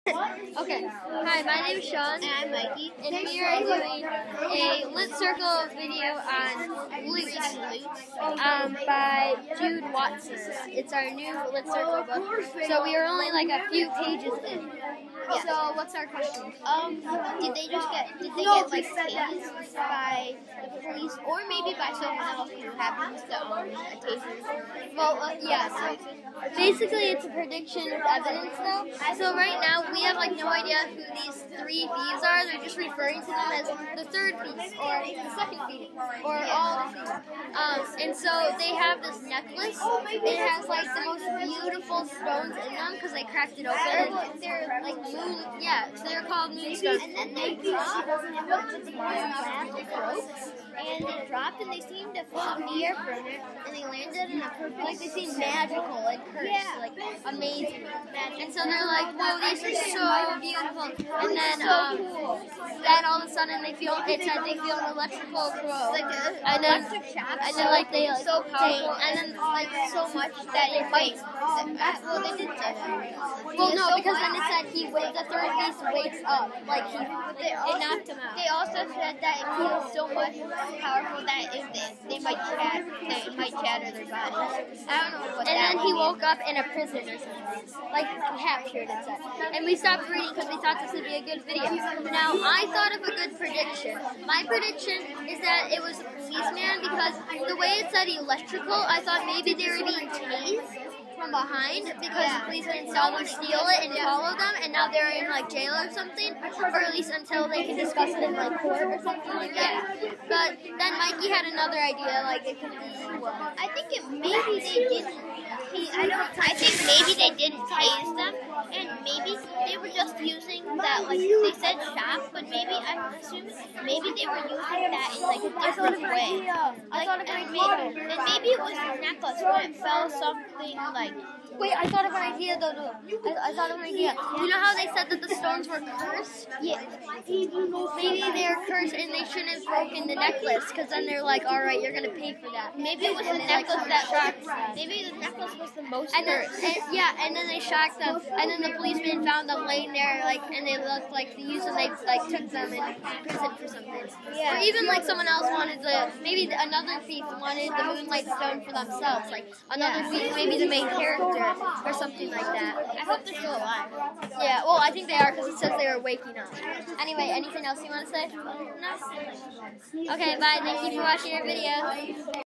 Okay. Hi, my name is Shaun. And I'm Mikey. And we are doing a lit circle video on Loot by Jude Watson. It's our new lit circle book. So we are only like a few pages in. Yeah. So what's our question? Did they get like tased by the police or maybe by someone else who happens to own a taser? Well, yeah. Basically, it's a prediction with evidence, though. So right now, we have like no idea who these three thieves are. They're just referring to them as the third thief or the second thief or all the thieves. And so they have this necklace. It has like the most beautiful stones in them because they cracked it open. And they're like moon. Yeah, so they're called moonstones. And then they dropped and they dropped and they seemed to float in the air for a minute and they landed in a perfect Like they seem magical and cursed, like amazing. And so they're like, whoa, these are so beautiful. And then all of a sudden they feel an electrical throw. like an And then electric shock. and then like they like, so powerful and then like so much that it might. Well, they didn't say that. well, no, because then it said the third beast wakes up, like it knocked him out. They also said that it feels so much powerful that if they might shatter their bodies. I don't know what And that then he means. woke up in a prison or something, like captured, it said. And we stopped reading because we thought this would be a good video. Now, I thought of a good prediction. My prediction is that it was a policeman because the way it said electrical, I thought maybe they were being tased from behind because the policemen saw them steal it and follow them, and now they're in like jail or something, or at least until they can discuss it in like court or something like that. But then Mikey had another idea, like it could be. I think maybe they didn't. I think maybe they didn't tase them, and maybe they were just using that. Like they said, shock, but maybe I'm assuming maybe they were using that in like a different way. And maybe it was the necklace when it fell something like. Wait, I thought of an idea though. I thought of an idea. You know how they said that the stones were cursed? Yeah. Maybe they're cursed and they shouldn't have broken the necklace because then they're like, all right, you're gonna pay for that. Maybe it was the necklace that shocked them. Maybe the necklace was the most cursed. And then they shocked them, and then the policeman found them laying there, like, and they looked like thieves, and they like took them in prison for something. Yeah. Or even like someone else wanted another thief wanted the moonlight stone for themselves, like another thief, maybe the main character or something like that. I hope they're still alive. Yeah, well, I think they are because it says they were waking up. Anyway, anything else you want to say? No. Okay, bye. Thank you for watching our video.